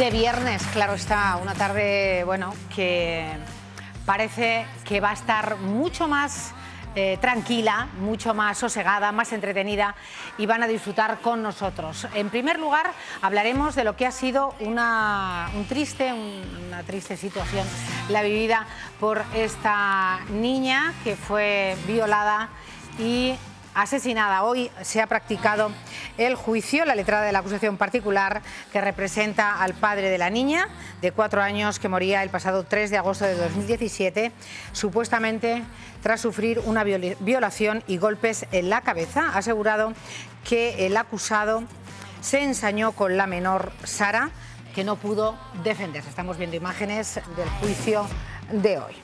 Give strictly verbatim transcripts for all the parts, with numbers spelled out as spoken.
de viernes, claro está, una tarde, bueno, que parece que va a estar mucho más eh, tranquila, mucho más sosegada, más entretenida y van a disfrutar con nosotros. En primer lugar, hablaremos de lo que ha sido una, un triste, un, una triste situación, la vivida por esta niña que fue violada y asesinada. Hoy se ha practicado el juicio. La letrada de la acusación particular que representa al padre de la niña de cuatro años que moría el pasado tres de agosto de dos mil diecisiete, supuestamente tras sufrir una violación y golpes en la cabeza. Ha asegurado que el acusado se ensañó con la menor Sara, que no pudo defenderse. Estamos viendo imágenes del juicio de hoy.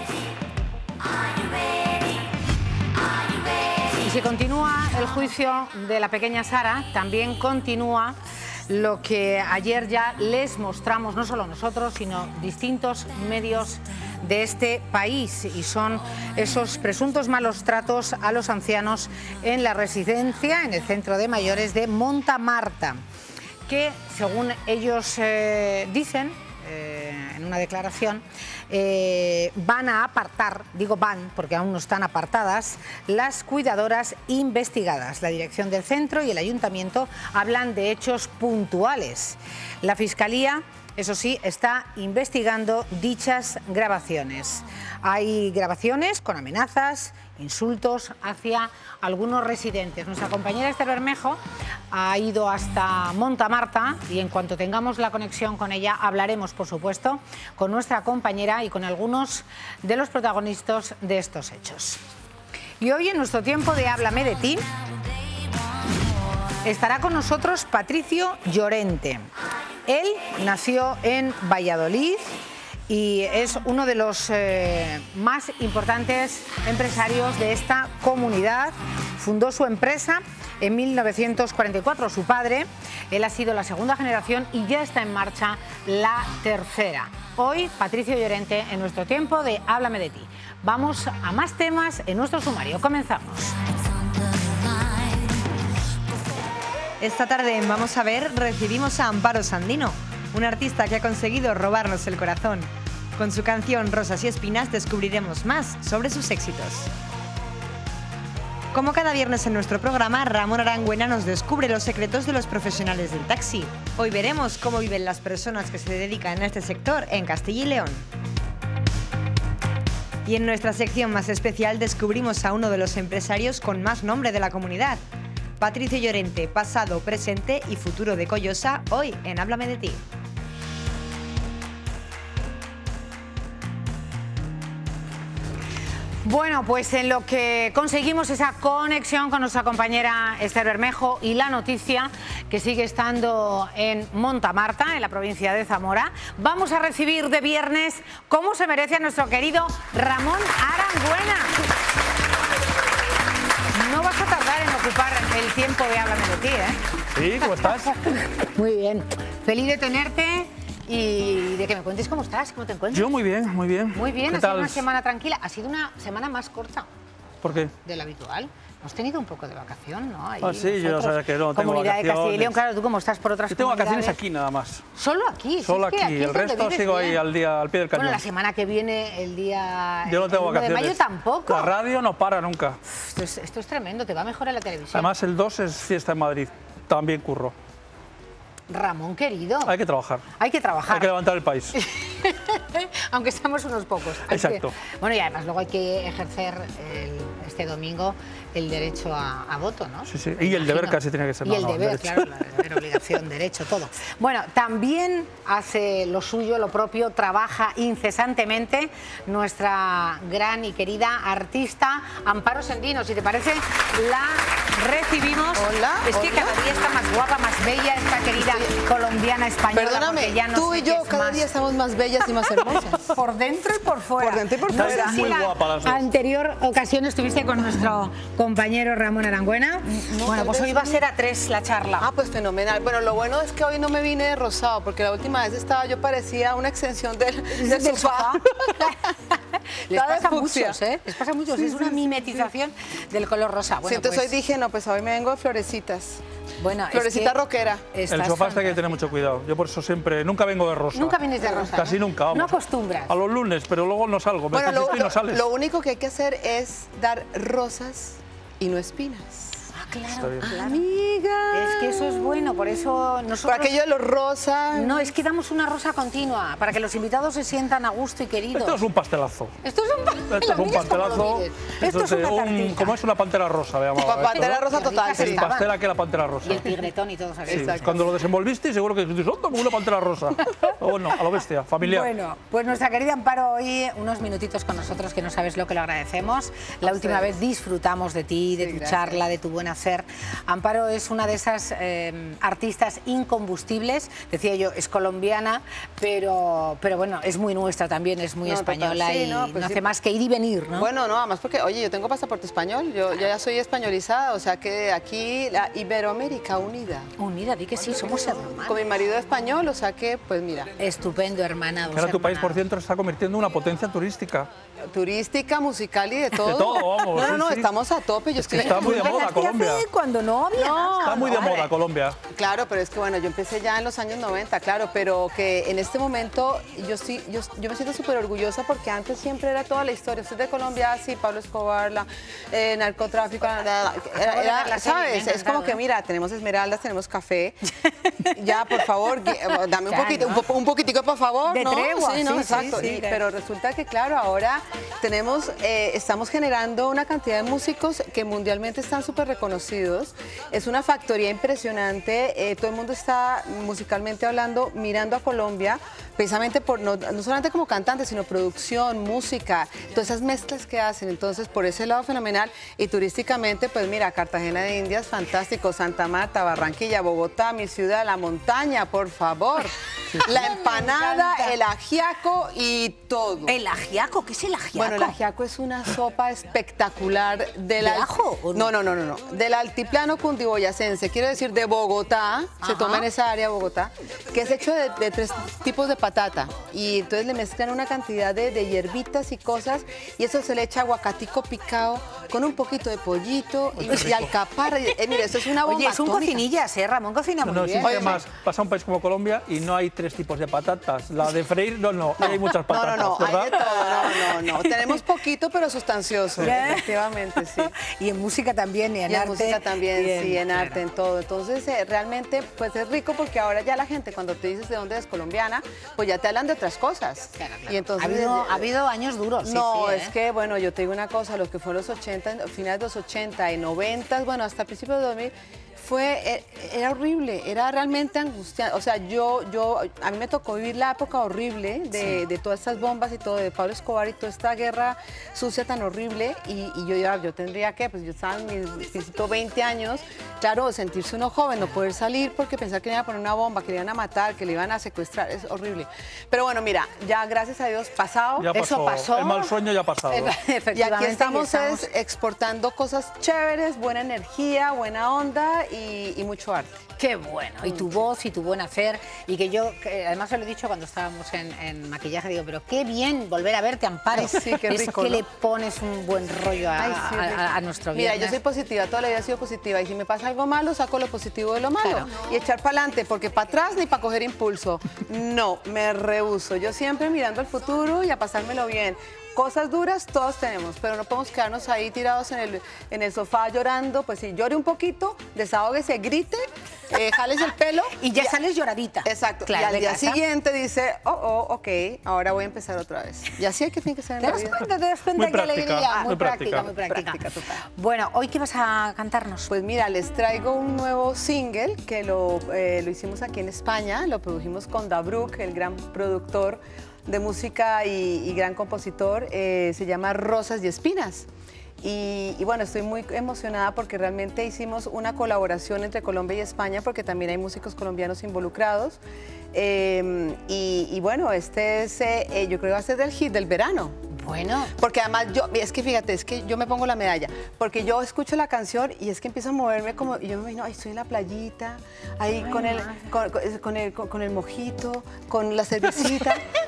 Si continúa el juicio de la pequeña Sara, también continúa lo que ayer ya les mostramos, no solo nosotros, sino distintos medios de este país, y son esos presuntos malos tratos a los ancianos en la residencia, en el centro de mayores de Montamarta, que según ellos eh, dicen, eh, en una declaración, Eh, van a apartar, digo van porque aún no están apartadas, las cuidadoras investigadas. La dirección del centro y el ayuntamiento hablan de hechos puntuales. La Fiscalía, eso sí, está investigando dichas grabaciones. Hay grabaciones con amenazas, insultos hacia algunos residentes. Nuestra compañera Esther Bermejo ha ido hasta Montamarta y en cuanto tengamos la conexión con ella hablaremos, por supuesto, con nuestra compañera y con algunos de los protagonistas de estos hechos. Y hoy, en nuestro tiempo de Háblame de ti, estará con nosotros Patricio Llorente. Él nació en Valladolid y es uno de los eh, más importantes empresarios de esta comunidad. Fundó su empresa en mil novecientos cuarenta y cuatro. Su padre, él ha sido la segunda generación y ya está en marcha la tercera. Hoy, Patricio Llorente, en nuestro tiempo de Háblame de ti. Vamos a más temas en nuestro sumario. Comenzamos. Esta tarde en Vamos a ver recibimos a Amparo Sandino, una artista que ha conseguido robarnos el corazón. Con su canción Rosas y Espinas descubriremos más sobre sus éxitos. Como cada viernes en nuestro programa, Ramón Arangüena nos descubre los secretos de los profesionales del taxi. Hoy veremos cómo viven las personas que se dedican a este sector en Castilla y León. Y en nuestra sección más especial descubrimos a uno de los empresarios con más nombre de la comunidad. Patricio Llorente, pasado, presente y futuro de Collosa, hoy en Háblame de ti. Bueno, pues en lo que conseguimos esa conexión con nuestra compañera Esther Bermejo y la noticia que sigue estando en Montamarta, en la provincia de Zamora, vamos a recibir de viernes, como se merece, a nuestro querido Ramón Arangüena. No vas a tardar en ocupar el tiempo de Háblame de ti, ¿eh? Sí, ¿cómo estás? Muy bien. Feliz de tenerte y de que me cuentes cómo estás, cómo te encuentras. Yo muy bien, muy bien. Muy bien, ¿Qué ha tal? sido una semana tranquila. Ha sido una semana más corta. ¿Por qué? De lo habitual. Hemos tenido un poco de vacación, ¿no? Ahí ah, sí, yo no sabía que no tengo Comunidad de Castilla y León, vacaciones. claro, tú cómo estás por otras Yo tengo comunidades. vacaciones aquí nada más. ¿Solo aquí? Solo Si es que aquí, es el donde resto vives sigo ahí bien. al, día, al pie del cañón. Bueno, la semana que viene, el día Yo no tengo el uno vacaciones. de mayo tampoco. La radio no para nunca. Esto es, esto es tremendo, te va mejor en la televisión. Además, el dos es fiesta en Madrid. También curro. Ramón, querido. Hay que trabajar. Hay que trabajar. Hay que levantar el país. Aunque estamos unos pocos. Hay Exacto. Que, bueno, y además luego hay que ejercer el, este domingo el derecho a, a voto, ¿no? Sí, sí. Y el deber casi tiene que ser. Y no, el no, deber, derecho. claro, la deber, obligación, derecho, todo. Bueno, también hace lo suyo, lo propio, trabaja incesantemente nuestra gran y querida artista Amparo Sandino. Si te parece, la recibimos. Hola. Es que hola. cada día está más guapa, más bella esta querida colombiana española. Perdóname, ya no tú sé y qué yo es cada más. día estamos más bellas y más hermosas. Por dentro y por fuera. Por dentro y por No fuera. sé si Muy la guapa las dos. anterior ocasión estuviste con nuestro compañero Ramón Arangüena. No, bueno, tal pues vez hoy va a sí. ser a tres la charla. Ah, pues fenomenal. Bueno, lo bueno es que hoy no me vine de rosado, porque la última vez estaba yo parecía una extensión del, del Del sofá. Les Está de pasa a fucsia. muchos, ¿eh? Les pasa a muchos. Sí, es sí, una sí, mimetización del color rosa. Bueno, sí, entonces pues, hoy dije, no, pues hoy me vengo de florecitas. bueno, es Florecita que rockera. estás El sofá este hay que fantástica. tener mucho cuidado. Yo por eso siempre, nunca vengo de rosa. Nunca vienes de rosa. Casi ¿no? nunca, vamos. No acostumbras. A los lunes, pero luego no salgo. Me Bueno, lo, consisto y no lo- sales. lo único que hay que hacer es dar rosas y no espinas. Ah, Está claro. bien. claro. Amiga. Es que eso es bueno, por eso Por nosotros... aquello de los rosas. No, es que damos una rosa continua, para que los invitados se sientan a gusto y queridos. Esto es un pastelazo. Esto es un, pa- Esto es lo un mires como lo pastelazo. mires. Esto Esto es una un- tartita. como es una pantera rosa, le llamaba. Pa- esto, pantera ¿no? rosa Qué total, ricas sí. El estaban. pastel aquí la pantera rosa. Y el tigretón y todo, ¿sabes? Sí, Exacto. cuando lo desenvolviste, seguro que dijiste, ¡onda, como una pantera rosa! O bueno, a lo bestia, familiar. Bueno, pues nuestra querida Amparo hoy unos minutitos con nosotros, que no sabes lo que lo agradecemos. La A última ustedes. vez disfrutamos de ti, de Sí, tu gracias. charla, de tu buen hacer. Amparo es una de esas eh, artistas incombustibles. Decía yo, es colombiana, pero, pero bueno, es muy nuestra también, es muy No, total, española sí, y no, no, pues hace sí. más que ir y venir, ¿no? Bueno, no, además porque, oye, yo tengo pasaporte español, yo, yo ya soy españolizada, o sea que aquí la Iberoamérica unida. Unida, di que sí, somos hermanos. Con mi marido español, o sea que, pues mira, Estupendo, hermana. Que ahora tu país, por cierto, se está convirtiendo en una potencia turística. turística, musical y de todo. todo, vamos, No, no, sí, no, sí. estamos a tope. Yo Es que estoy- está muy de moda Empezaste Colombia. hace cuando no había No, nada. Está muy de no, moda Colombia. Claro, pero es que bueno, yo empecé ya en los años noventa, claro, pero que en este momento yo sí, yo, yo me siento súper orgullosa porque antes siempre era toda la historia. Soy de Colombia, sí, Pablo Escobar, la, eh, narcotráfico, la- la- era- de era- ver la serie, me ha ¿sabes? Es encantado, como que ¿eh? mira, tenemos esmeraldas, tenemos café. Ya, por favor, gui- eh, dame un Claro. poquito, un, po- un poquitico, por favor. De ¿no? tregua, Sí, no, sí, exacto. sí, sí, Y- claro. pero resulta que, claro, ahora tenemos, eh, estamos generando una cantidad de músicos que mundialmente están súper reconocidos. Es una factoría impresionante. eh, todo el mundo está musicalmente hablando, mirando a Colombia, precisamente por no, no solamente como cantantes, sino producción, música, todas esas mezclas que hacen. Entonces, por ese lado fenomenal. Y turísticamente, pues mira, Cartagena de Indias, fantástico. Santa Marta, Barranquilla, Bogotá, mi ciudad, la montaña, por favor. La empanada, encanta. el ajiaco y todo. ¿El ajiaco? ¿Qué es el ajiaco? Bueno, el ajiaco es una sopa espectacular del ¿De al- ajo o no? no? No, no, no, no. Del altiplano cundiboyacense, quiero decir de Bogotá, se Ajá. toma en esa área Bogotá, que es hecho de, de tres tipos de patata y entonces le mezclan una cantidad de, de hierbitas y cosas y eso se le echa aguacatico picado con un poquito de pollito y, y alcaparra. Y, eh, mire, esto es una bomba Oye, es un atómica. cocinillas, ¿eh? Ramón cocina No, muy no, sí, bien. es más, pasa a un país como Colombia y no hay tres tipos de patatas. La de freír, no, no, hay muchas No, patatas, no, no, hay ¿verdad? de todo, no, no, no. Tenemos poquito, pero sustancioso, efectivamente, sí. Y en música también, y en Y en arte. música también, Bien, sí, en claro. arte, en todo. Entonces, eh, realmente, pues es rico porque ahora ya la gente, cuando te dices de dónde eres colombiana, pues ya te hablan de otras cosas. Claro, claro. Y entonces, ha, habido, eh, ha habido años duros, sí, no, sí, es ¿eh? que, bueno, yo te digo una cosa, lo que fue los ochenta, finales de los ochenta y noventa, bueno, hasta principios de dos mil, fue, eh, era horrible, era realmente angustiante. O sea, yo, yo, a mí me tocó vivir la época horrible de, de todas estas bombas y todo, de Pablo Escobar y toda esta guerra sucia tan horrible. Y, y yo ya, yo tendría que, pues yo estaba en mis principio veinte años, claro, sentirse uno joven, no poder salir porque pensar que le iban a poner una bomba, que le iban a matar, que le iban a secuestrar, es horrible. Pero bueno, mira, ya gracias a Dios, pasado. Ya Eso pasó. pasó. El mal sueño ya ha pasado. Efectivamente, Y aquí estamos, y estamos- es, exportando cosas chéveres, buena energía, buena onda y, y mucho arte. Qué bueno, y tu voz y tu buen hacer, y que yo, que además se lo he dicho cuando estábamos en, en maquillaje, digo, pero qué bien volver a verte, Amparo. Ay, sí, qué es rico, que ¿no? le pones un buen rollo a, Ay, sí, a- rico. a- a nuestro Mira, viernes. yo soy positiva, toda la vida he sido positiva y si me pasa algo malo, saco lo positivo de lo malo Claro. y echar para adelante, porque para atrás ni para coger impulso. No, me rehúso. Yo siempre mirando al futuro y a pasármelo bien. Cosas duras todos tenemos, pero no podemos quedarnos ahí tirados en el, en el sofá llorando. Pues si llore un poquito, desahógese, grite, eh, jales el pelo. Y ya sales lloradita. Exacto. Claro, y al de día casa. siguiente dice, oh, oh, ok, ahora voy a empezar otra vez. Y así es que tiene que ser en ¿Te la das vida. cuenta? ¿Te das cuenta? Muy Qué práctica, alegría. Muy, muy práctica, práctica. muy práctica. Práctica total. Bueno, ¿hoy qué vas a cantarnos? Pues mira, les traigo un nuevo single que lo, eh, lo hicimos aquí en España, lo produjimos con Dabruk, el gran productor de música y, y gran compositor, eh, se llama Rosas y Espinas. Y, y bueno, estoy muy emocionada porque realmente hicimos una colaboración entre Colombia y España porque también hay músicos colombianos involucrados. Eh, y, y bueno, este es, eh, eh, yo creo que va a ser del hit del verano. Bueno, Porque además yo, es que fíjate, es que yo me pongo la medalla, porque yo escucho la canción y es que empiezo a moverme como, y yo me imagino, ay, estoy en la playita, ahí con el, con, con el, con, con el mojito, con la cervecita,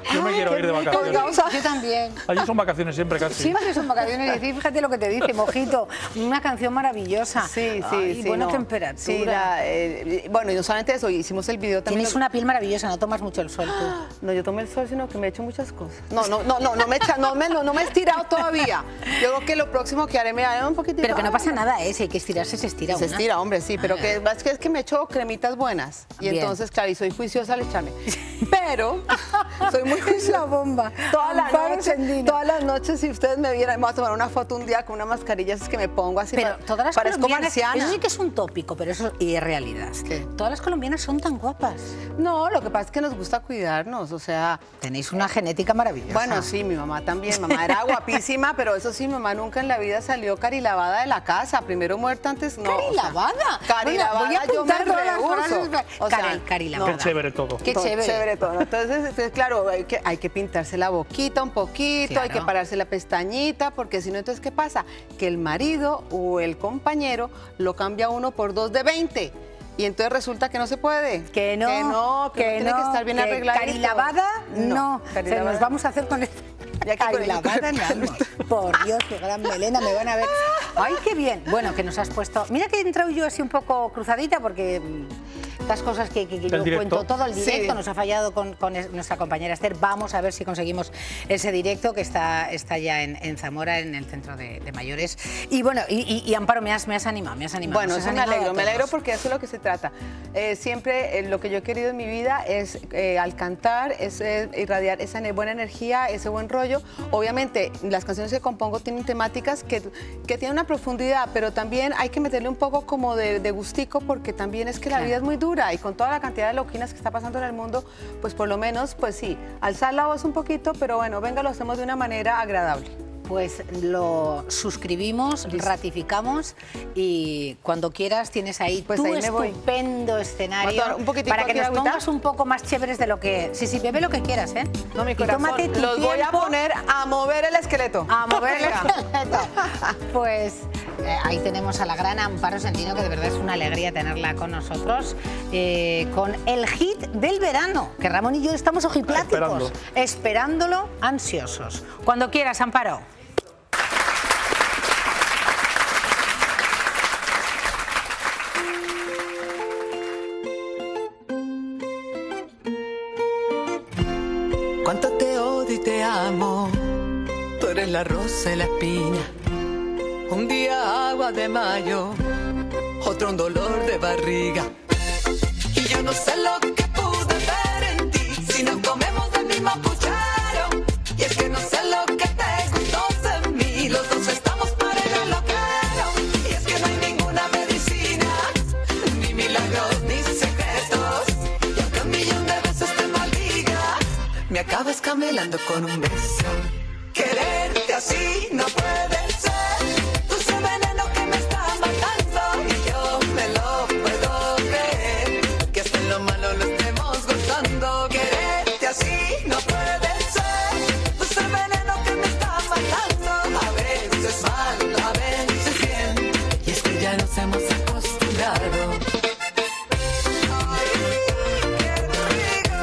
Yo me quiero ir de vacaciones. Vamos a- Yo también. Allí son vacaciones siempre casi. Siempre son vacaciones y decir, fíjate lo que te dice, Mojito, una canción maravillosa. Sí, sí, Ay, sí. buena no. temperatura. Sí, la, eh, bueno, y no solamente eso, hicimos el video también. Tienes una piel maravillosa, no tomas mucho el sol tú. No, yo tomo el sol, sino que me he hecho muchas cosas. No, no, no, no, no me, echa, no, me, no, no me he estirado todavía. Yo creo que lo próximo que haré me haré un poquitito. Pero que no pasa nada, ¿eh? Si hay que estirarse, se estira Se una. estira, hombre, sí, pero que es que, es que me echo cremitas buenas. Y Bien. entonces, claro, y soy juiciosa al echarme. Pero soy muy juiciosa. la bomba. Todas las Amparo noches, Sendino. todas las noches, si ustedes me vieran, me voy a tomar una foto un día con una mascarilla, es que me pongo así. Pero pa- todas las parezco colombianas, marciana. eso sí que es un tópico, pero eso y es realidad. ¿Qué? Todas las colombianas son tan guapas. No, lo que pasa es que nos gusta cuidarnos, o sea... Tenéis una genética maravillosa. Bueno, sí, mi mamá también. Mamá era guapísima, pero eso sí, mi mamá nunca en la vida salió carilavada de la casa. Primero muerta, antes no. ¿Carilavada? Carilavada, Bueno, voy a yo me apuntar todas las rehuso. frases. O sea, Cari- carilavada. Qué chévere todo. Qué todo, chévere. todo. Entonces, entonces, claro, hay que, hay que pintarse la boquita un poquito, Claro. hay que pararse la pestañita, porque si no, entonces, ¿qué pasa? Que el marido o el compañero lo cambia uno por dos de veinte. Y entonces resulta que no se puede. Que no, que no, que, que uno tiene que no, estar bien que arregladito. Carilavada, no. O sea, carilavada. nos vamos a hacer con esto. Y aquí con el- Carilavada, no. Por Dios, qué gran melena, me van a ver. Ay, qué bien. Bueno, que nos has puesto... Mira que he entrado yo así un poco cruzadita porque... mm, estas cosas que, que, que yo directo. cuento todo el directo, Sí. nos ha fallado con, con es- nuestra compañera Esther. Vamos a ver si conseguimos ese directo que está, está ya en, en Zamora, en el centro de, de mayores. Y bueno, y, y- y Amparo, me has, me has animado, me has animado. Bueno, nos has eso me animado a alegro, me todos. alegro porque eso es lo que se trata. Eh, siempre eh, lo que yo he querido en mi vida es eh, al cantar, es eh, irradiar esa ne- buena energía, ese buen rollo. Obviamente, las canciones que compongo tienen temáticas que, que tienen una profundidad, pero también hay que meterle un poco como de, de gustico porque también es que la Claro. vida es muy dura y con toda la cantidad de loquinas que está pasando en el mundo, pues por lo menos, pues sí, alzar la voz un poquito, pero bueno, venga, lo hacemos de una manera agradable. Pues lo suscribimos, ratificamos y cuando quieras tienes ahí Pues tu ahí me voy. estupendo escenario ¿Voy a tomar un poquitico para que aquí de nos agüita? pongas un poco más chéveres de lo que... Sí, sí, bebe lo que quieras, ¿eh? No, mi Y corazón, tómate tu los voy a tiempo poner a mover el esqueleto. a mover el Venga. esqueleto. Pues eh, ahí tenemos a la gran Amparo Sendino, que de verdad es una alegría tenerla con nosotros, eh, con el hit del verano, que Ramón y yo estamos ojipláticos, Esperando. esperándolo ansiosos. Cuando quieras, Amparo. Cuánto te odio y te amo, tú eres la rosa y la espina. Un día agua de mayo, otro un dolor de barriga. Y yo no sé lo que pude ver en ti, si nos comemos del mismo cucharo. Y es que no sé lo que te gustó de mí, los dos estamos para el loquero. Y es que no hay ninguna medicina, ni milagros, ni secretos. Y aunque un millón de veces te maldiga, me acabas camelando con un beso. Quererte así no puede ser. Tú ese veneno que me está matando y yo me lo puedo creer. Que hasta en lo malo lo estemos gozando. Quererte así no puede ser. Tú ese veneno que me está matando. A veces mal, a veces bien. Y es que ya nos hemos acostumbrado. Ay, qué rico.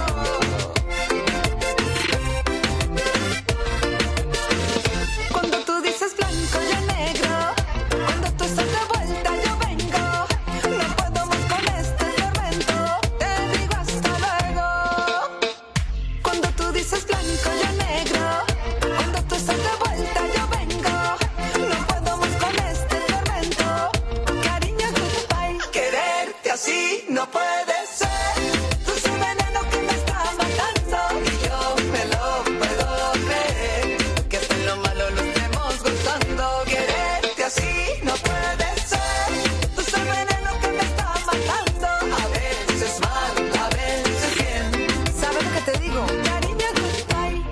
Cuando tú dices blanco yo negro, cuando tú estás de vuelta yo vengo. No puedo más con este tormento, te digo hasta luego. Cuando tú dices blanco yo negro, cuando tú estás de vuelta yo vengo. No puedo más con este tormento, cariño goodbye. Quererte así no puede ser. Tú ese veneno que me está matando y yo me lo puedo creer. Que hasta en lo malo lo estemos gozando. Quererte así no puede ser. Tú ese veneno que me está matando. A veces mal, a veces bien. ¿Sabes lo que te digo? Cariño, goodbye.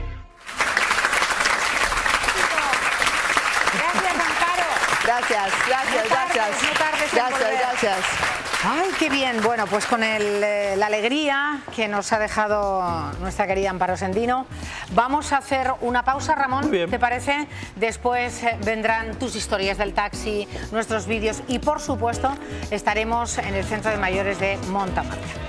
Gracias, Amparo. Gracias, gracias, No tardes, gracias. no tardes en Gracias, volver. gracias. Ay, qué bien. Bueno, pues con el, eh, la alegría que nos ha dejado nuestra querida Amparo Sendino, vamos a hacer una pausa, Ramón, Muy bien. ¿te parece? Después eh, vendrán tus historias del taxi, nuestros vídeos y, por supuesto, estaremos en el Centro de Mayores de Montamarca.